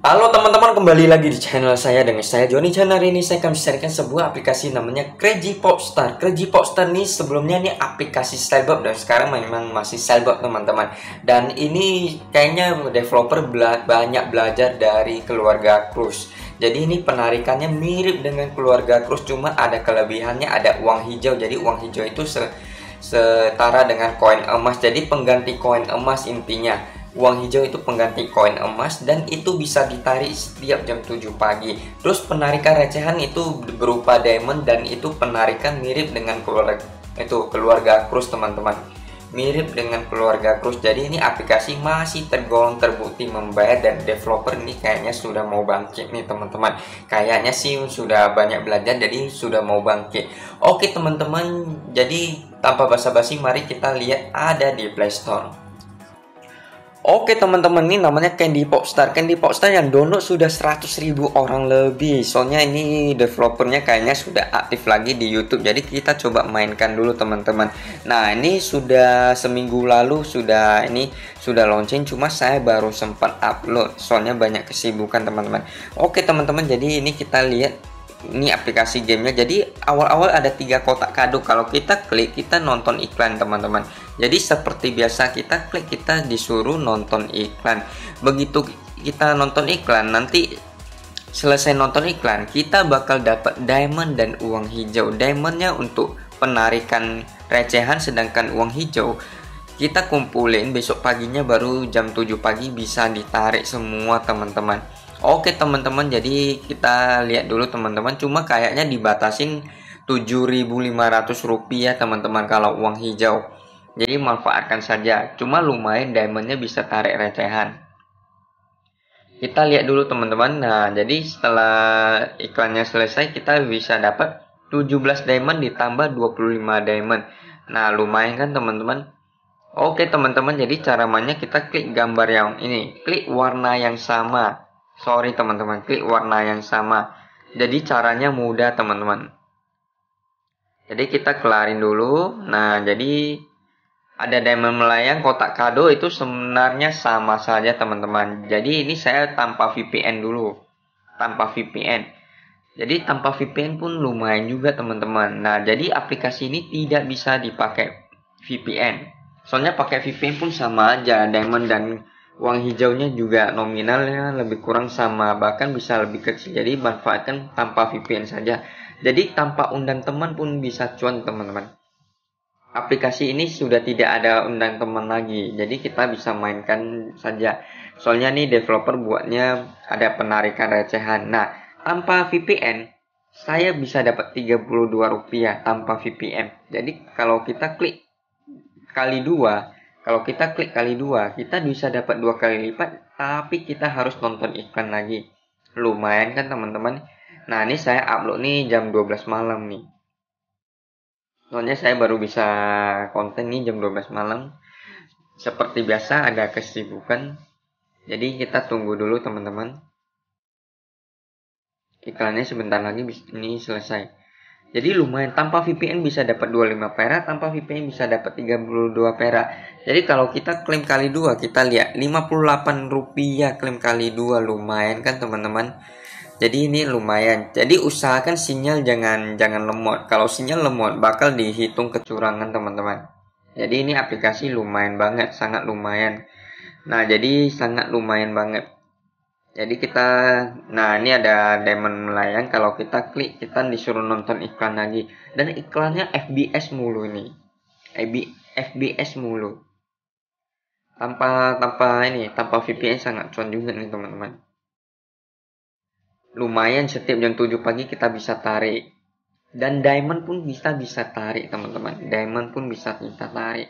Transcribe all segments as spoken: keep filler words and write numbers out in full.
Halo teman-teman, kembali lagi di channel saya dengan saya Joni. Channel ini saya akan sharekan sebuah aplikasi namanya Crazy Popstar. Crazy Popstar ini sebelumnya ini aplikasi Stylebop dan sekarang memang masih Stylebop teman-teman. Dan ini kayaknya developer bela banyak belajar dari keluarga Cruz. Jadi ini penarikannya mirip dengan keluarga Cruz, cuma ada kelebihannya, ada uang hijau. Jadi uang hijau itu se setara dengan koin emas. Jadi pengganti koin emas intinya. Uang hijau itu pengganti koin emas dan itu bisa ditarik setiap jam tujuh pagi. Terus penarikan recehan itu berupa diamond dan itu penarikan mirip dengan keluarga itu keluarga Cruz teman-teman. Mirip dengan keluarga Cruz. Jadi ini aplikasi masih tergolong terbukti membayar dan developer ini kayaknya sudah mau bangkit nih teman-teman. Kayaknya sih sudah banyak belajar jadi sudah mau bangkit. Oke teman-teman, jadi tanpa basa-basi mari kita lihat ada di Play Store. Oke teman-teman, ini namanya Candy Popstar. Candy Popstar yang download sudah seratus ribu orang lebih. Soalnya ini developernya kayaknya sudah aktif lagi di YouTube. Jadi kita coba mainkan dulu teman-teman. Nah, ini sudah seminggu lalu sudah ini sudah launching, cuma saya baru sempat upload. Soalnya banyak kesibukan teman-teman. Oke teman-teman, jadi ini kita lihat ini aplikasi gamenya. Jadi awal-awal ada tiga kotak kado. Kalau kita klik kita nonton iklan teman-teman. Jadi seperti biasa kita klik kita disuruh nonton iklan. Begitu kita nonton iklan, nanti selesai nonton iklan kita bakal dapat diamond dan uang hijau. Diamondnya untuk penarikan recehan, sedangkan uang hijau kita kumpulin besok paginya baru jam tujuh pagi bisa ditarik semua teman-teman. Oke teman-teman, jadi kita lihat dulu teman-teman, cuma kayaknya dibatasin tujuh ribu lima ratus rupiah teman-teman kalau uang hijau. Jadi manfaatkan saja, cuma lumayan diamondnya bisa tarik recehan. Kita lihat dulu teman-teman. Nah, jadi setelah iklannya selesai kita bisa dapat tujuh belas diamond ditambah dua puluh lima diamond. Nah, lumayan kan teman-teman. Oke teman-teman, jadi cara mainnya kita klik gambar yang ini, klik warna yang sama. Sorry teman-teman, klik warna yang sama. Jadi caranya mudah teman-teman. Jadi kita kelarin dulu. Nah, jadi ada diamond melayang, kotak kado itu sebenarnya sama saja teman-teman. Jadi ini saya tanpa V P N dulu. Tanpa V P N. Jadi tanpa V P N pun lumayan juga teman-teman. Nah, jadi aplikasi ini tidak bisa dipakai V P N. Soalnya pakai V P N pun sama aja, diamond dan uang hijaunya juga nominalnya lebih kurang sama, bahkan bisa lebih kecil. Jadi manfaatkan tanpa V P N saja. Jadi tanpa undang teman pun bisa cuan teman-teman. Aplikasi ini sudah tidak ada undang teman lagi. Jadi kita bisa mainkan saja. Soalnya nih developer buatnya ada penarikan recehan. Nah, tanpa V P N saya bisa dapat tiga puluh dua rupiah tanpa V P N. Jadi kalau kita klik kali dua, kalau kita klik kali dua, kita bisa dapat dua kali lipat, tapi kita harus nonton iklan lagi. Lumayan kan teman-teman. Nah, ini saya upload nih jam dua belas malam nih. Soalnya saya baru bisa konten nih jam dua belas malam. Seperti biasa ada kesibukan. Jadi kita tunggu dulu teman-teman. Iklannya sebentar lagi ini selesai. Jadi lumayan, tanpa V P N bisa dapat dua puluh lima perak, tanpa V P N bisa dapat tiga puluh dua perak. Jadi kalau kita klaim kali dua, kita lihat lima puluh delapan rupiah klaim kali dua, lumayan kan teman-teman. Jadi ini lumayan. Jadi usahakan sinyal jangan jangan lemot. Kalau sinyal lemot bakal dihitung kecurangan teman-teman. Jadi ini aplikasi lumayan banget, sangat lumayan. Nah, jadi sangat lumayan banget. Jadi kita, nah ini ada diamond melayang. Kalau kita klik kita disuruh nonton iklan lagi, dan iklannya F B S mulu ini, F B S mulu, tanpa tanpa ini tanpa V P N sangat cuan juga nih teman-teman. Lumayan, setiap jam tujuh pagi kita bisa tarik, dan diamond pun bisa bisa tarik teman-teman. Diamond pun bisa kita tarik.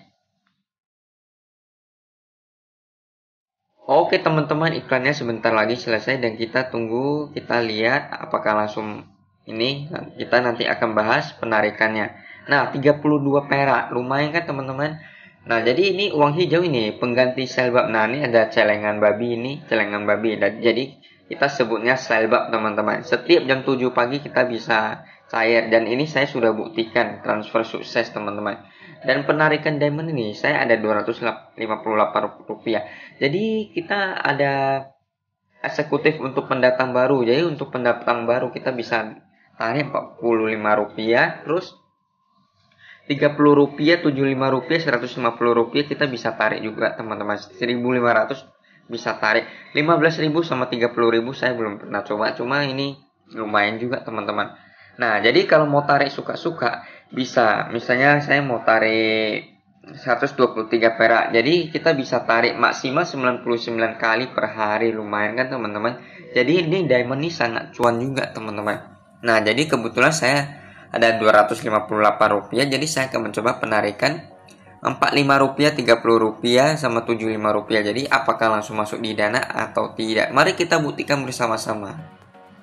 Oke teman-teman, iklannya sebentar lagi selesai dan kita tunggu, kita lihat apakah langsung ini. Kita nanti akan bahas penarikannya. Nah, tiga puluh dua perak, lumayan kan teman-teman. Nah, jadi ini uang hijau ini pengganti Stylebop. Nah, ini ada celengan babi ini, celengan babi. Dan jadi kita sebutnya Stylebop teman-teman. Setiap jam tujuh pagi kita bisa cair, dan ini saya sudah buktikan transfer sukses teman-teman. Dan penarikan diamond ini saya ada dua ratus lima puluh delapan rupiah. Jadi kita ada eksekutif untuk pendatang baru. Jadi untuk pendatang baru kita bisa tarik empat puluh lima rupiah, terus tiga puluh rupiah, tujuh puluh lima rupiah, seratus lima puluh rupiah kita bisa tarik juga teman-teman. seribu lima ratus bisa tarik. lima belas ribu sama tiga puluh ribu saya belum pernah coba, cuma ini lumayan juga teman-teman. Nah, jadi kalau mau tarik suka-suka bisa. Misalnya saya mau tarik seratus dua puluh tiga perak. Jadi kita bisa tarik maksimal sembilan puluh sembilan kali per hari, lumayan kan teman-teman. Jadi ini diamond ini sangat cuan juga teman-teman. Nah, jadi kebetulan saya ada dua ratus lima puluh delapan rupiah, jadi saya akan mencoba penarikan empat puluh lima rupiah, tiga puluh rupiah, sama tujuh puluh lima rupiah. Jadi apakah langsung masuk di dana atau tidak? Mari kita buktikan bersama-sama.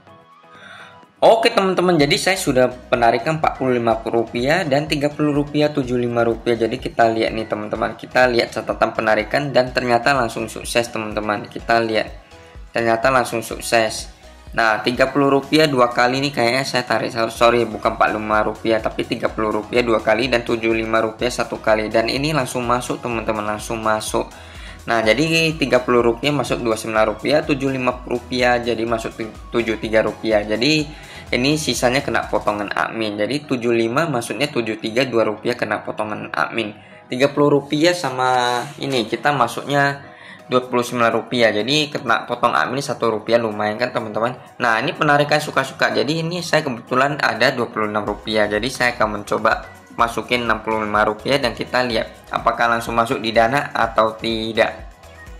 Oke teman-teman, jadi saya sudah penarikan empat puluh lima rupiah dan tiga puluh rupiah, tujuh puluh lima rupiah. Jadi kita lihat nih teman-teman, kita lihat catatan penarikan dan ternyata langsung sukses teman-teman. Kita lihat, ternyata langsung sukses. Nah, tiga puluh rupiah dua kali nih kayaknya saya tarik, sorry bukan empat puluh lima rupiah tapi tiga puluh rupiah dua kali dan tujuh puluh lima rupiah satu kali, dan ini langsung masuk teman-teman, langsung masuk. Nah, jadi tiga puluh rupiah masuk dua puluh sembilan rupiah, tujuh puluh lima rupiah jadi masuk tujuh puluh tiga rupiah. Jadi ini sisanya kena potongan admin. Jadi tujuh puluh lima maksudnya tujuh puluh tiga, dua rupiah kena potongan admin. tiga puluh rupiah sama ini kita masuknya dua puluh sembilan rupiah. Jadi kena potong admin satu rupiah, lumayan kan teman-teman. Nah, ini penarikan suka-suka. Jadi ini saya kebetulan ada dua puluh enam rupiah. Jadi saya akan mencoba masukin enam puluh lima rupiah dan kita lihat apakah langsung masuk di dana atau tidak.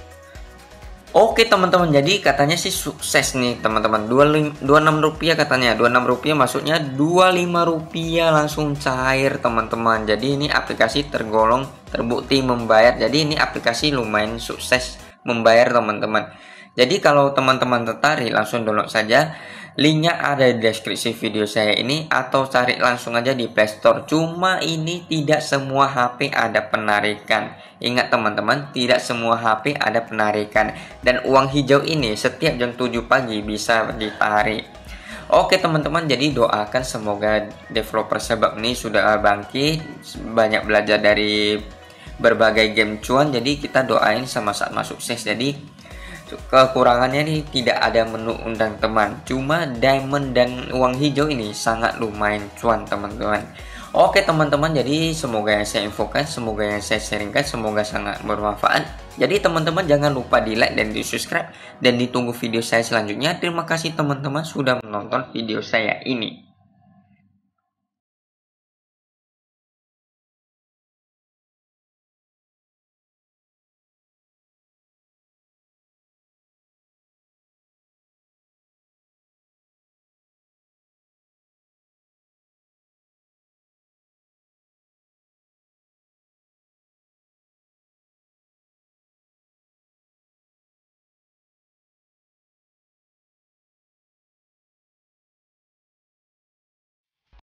Oke teman-teman, jadi katanya sih sukses nih teman-teman. dua puluh enam rupiah katanya, dua puluh enam rupiah maksudnya dua puluh lima rupiah langsung cair teman-teman. Jadi ini aplikasi tergolong terbukti membayar. Jadi ini aplikasi lumayan sukses membayar teman-teman. Jadi kalau teman-teman tertarik langsung download saja. Linknya ada di deskripsi video saya ini atau cari langsung aja di Play Store. Cuma ini tidak semua H P ada penarikan. Ingat teman-teman, tidak semua H P ada penarikan. Dan uang hijau ini setiap jam tujuh pagi bisa ditarik. Oke teman-teman, jadi doakan semoga developer Selbop ini sudah bangkit, banyak belajar dari berbagai game cuan. Jadi kita doain sama-sama sukses. Jadi kekurangannya nih tidak ada menu undang teman, cuma diamond dan uang hijau ini sangat lumayan cuan teman-teman. Oke teman-teman, jadi semoga yang saya infokan, semoga yang saya sharingkan, semoga sangat bermanfaat. Jadi teman-teman jangan lupa di like dan di subscribe, dan ditunggu video saya selanjutnya. Terima kasih teman-teman sudah menonton video saya ini.